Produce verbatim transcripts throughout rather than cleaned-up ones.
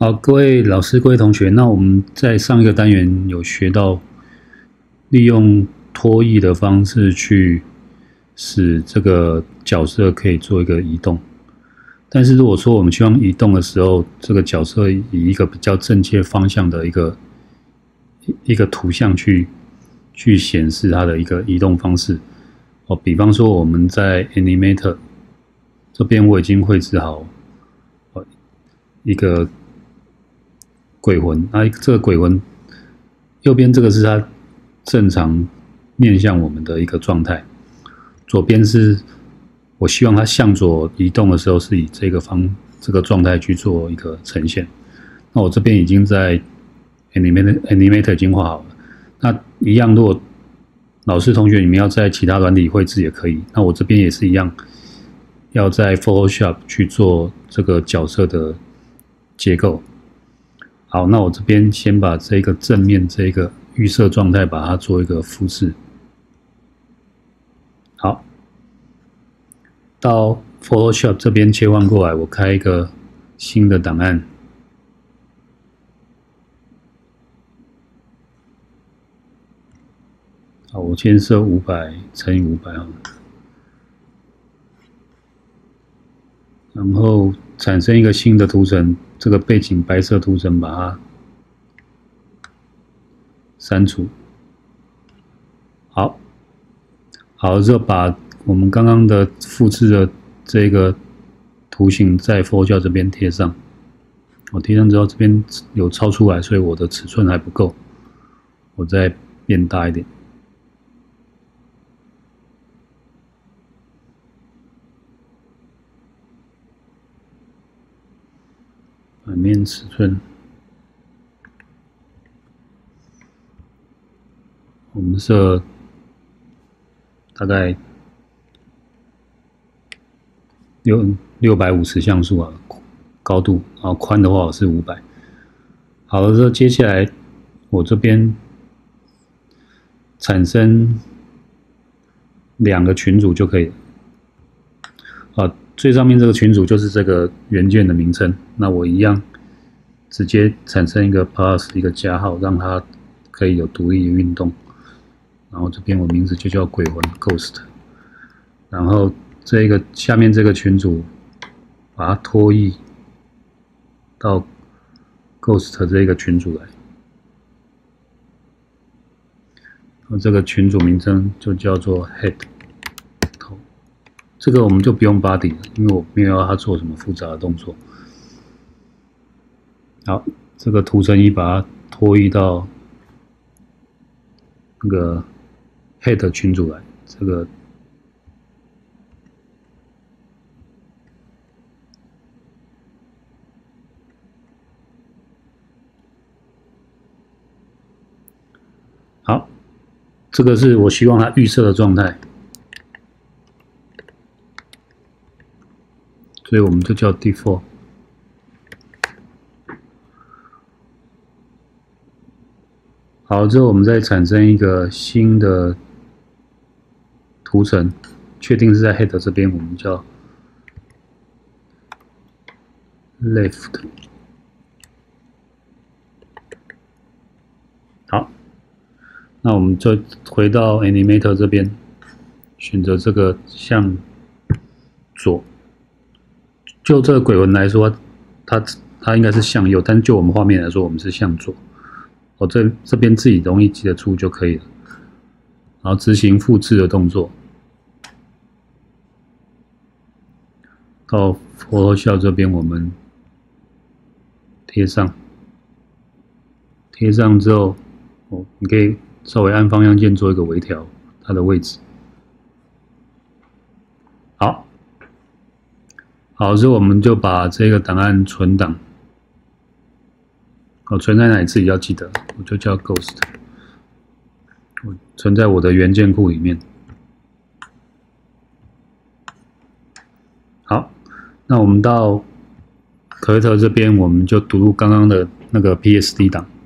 好，各位老师、各位同学，那我们在上一个单元有学到利用拖曳的方式去使这个角色可以做一个移动。但是如果说我们希望移动的时候，这个角色以一个比较正确方向的一个一个图像去去显示它的一个移动方式。哦，比方说我们在 Animator 这边我已经绘制好一个鬼魂，那这个鬼魂右边这个是它正常面向我们的一个状态，左边是我希望它向左移动的时候是以这个方这个状态去做一个呈现。那我这边已经在 Animator Animator 已经画好了。那一样，如果老师同学你们要在其他软体绘制也可以，那我这边也是一样，要在 Photoshop 去做这个角色的结构。好，那我这边先把这个正面这个预设状态把它做一个复制。好，到 Photoshop 这边切换过来，我开一个新的档案。好，我先设五百乘以五百好了，然后产生一个新的图层，这个背景白色图层把它删除。好，好，就把我们刚刚的复制的这个图形在 Photoshop 这边贴上。我贴上之后，这边有超出来，所以我的尺寸还不够，我再变大一点。版面尺寸，我们设大概六六百五十像素啊，高度，然后宽的话我是五百。好了之后，接下来我这边产生两个群组就可以了。啊，最上面这个群组就是这个元件的名称，那我一样直接产生一个 plus 一个加号，让它可以有独立的运动。然后这边我名字就叫鬼魂 Ghost， 然后这个下面这个群组把它拖曳到 Ghost 这个群组来，然后这个群组名称就叫做 Head 头，这个我们就不用 Body 了，因为我没有要它做什么复杂的动作。好，这个图层一把它拖曳到那个 Head 群组来，这个好，这个是我希望它预设的状态，所以我们就叫 default。好，之后我们再产生一个新的图层，确定是在 head 这边，我们叫 left。好，那我们就回到 Animator 这边，选择这个向左。就这个鬼魂来说，它它应该是向右，但是就我们画面来说，我们是向左。哦，这这边自己容易记得住就可以了。然后执行复制的动作，到 Photoshop 这边我们贴上，贴上之后，哦，你可以稍微按方向键做一个微调，它的位置。好，好，之后我们就把这个档案存档。好，存在哪里自己要记得，我就叫 Ghost， 我存在我的元件库里面。好，那我们到 Creator 这边，我们就读入刚刚的那个 P S D 档。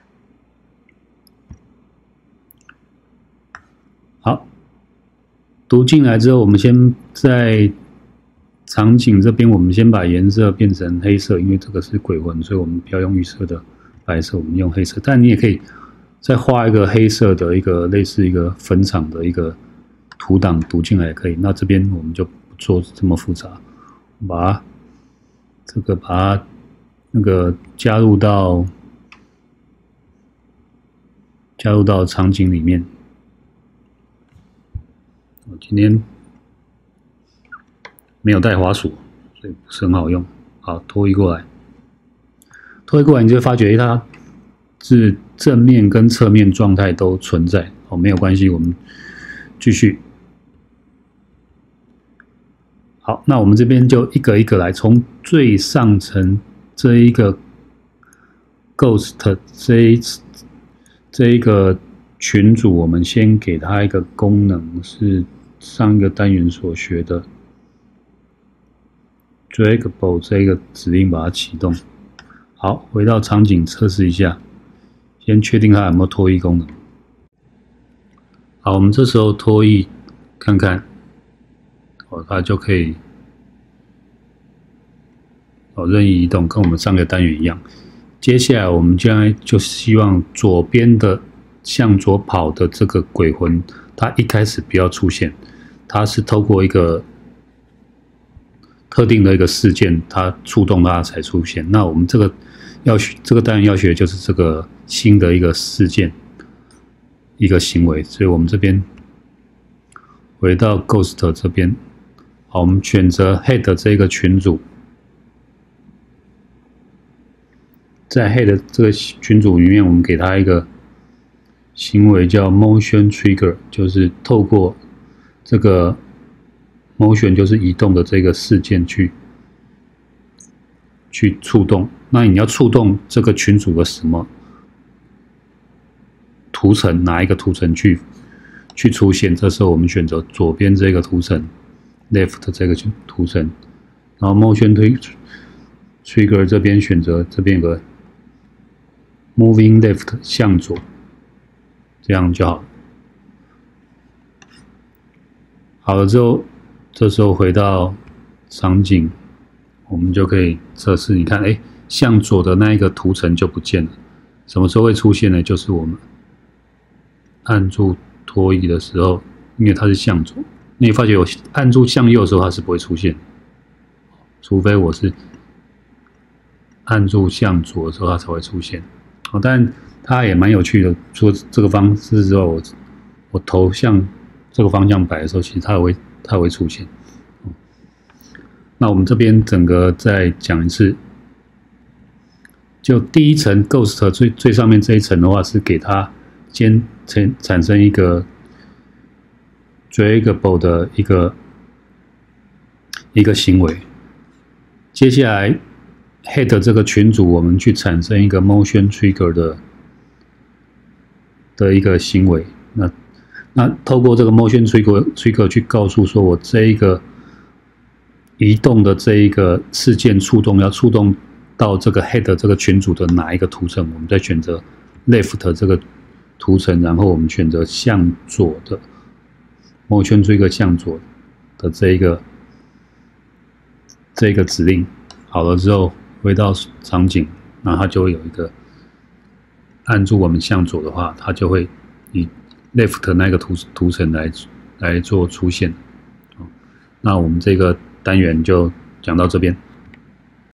好， 读进来之后，我们先在场景这边，我们先把颜色变成黑色，因为这个是鬼魂，所以我们不要用预设的白色，我们用黑色。但你也可以再画一个黑色的一个类似一个坟场的一个图档读进来也可以。那这边我们就不做这么复杂，把它这个把它那个加入到加入到场景里面。我今天没有带滑鼠，所以不是很好用。好，拖移过来，拖移过来，你就会发觉它是正面跟侧面状态都存在。哦，没有关系，我们继续。好，那我们这边就一个一个来，从最上层这一个 Ghost 这一这一个群组，我们先给它一个功能，是上一个单元所学的 Draggable 这一个指令，把它启动。好，回到场景测试一下，先确定它有没有拖移功能。好，我们这时候拖移看看，哦，它就可以哦任意移动，跟我们上个单元一样。接下来我们将来就希望左边的向左跑的这个鬼魂，它一开始不要出现，它是透过一个特定的一个事件，它触动它才出现。那我们这个要学这个单元要学的就是这个新的一个事件，一个行为。所以我们这边回到 Ghost 这边，好，我们选择 Head 这个群组。在 Head 这个群组里面，我们给它一个行为叫 Motion Trigger， 就是透过这个 Motion 就是移动的这个事件去去触动。那你要触动这个群组的什么图层？哪一个图层去去出现？这时候我们选择左边这个图层 ，Left 这个图层，然后 Motion Trigger 这边选择这边有个 Moving Left 向左，这样就好了。好了之后，这时候回到场景，我们就可以测试。你看，哎，向左的那一个图层就不见了。什么时候会出现呢？就是我们按住拖移的时候，因为它是向左，你发觉我按住向右的时候，它是不会出现，除非我是按住向左的时候，它才会出现。哦，但它也蛮有趣的。除了这个方式之后，我我头向这个方向摆的时候，其实它会它会出现。那我们这边整个再讲一次，就第一层 Ghost 最最上面这一层的话，是给它先产产生一个 Draggable 的一个一个行为。接下来 Head 这个群组，我们去产生一个 Motion Trigger 的的一个行为。那那透过这个 Motion Trigger Trigger 去告诉说，我这一个移动的这一个事件触动要触动到这个 Head 这个群组的哪一个图层，我们再选择 Left 这个图层，然后我们选择向左的 Motion Trigger 向左的这一个这一个指令。好了之后，回到场景，那它就会有一个按住我们向左的话，它就会以 Left 那个图图层来来做出现。那我们这个单元就讲到这边。